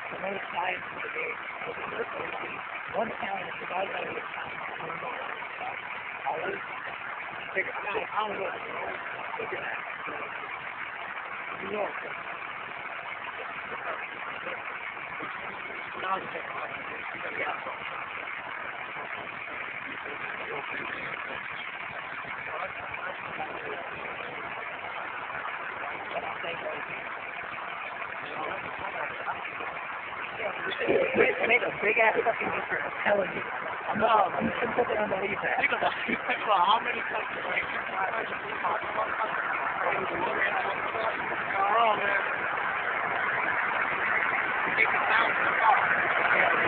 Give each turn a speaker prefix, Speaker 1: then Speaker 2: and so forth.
Speaker 1: the most science in the game. One county is divided out of the county. Always figure out. I don't know. Figure that. New York. Now it's They made a big ass fucking difference. I'm telling you. I'm simply unbelieve that.
Speaker 2: Think about how many countries like oh man.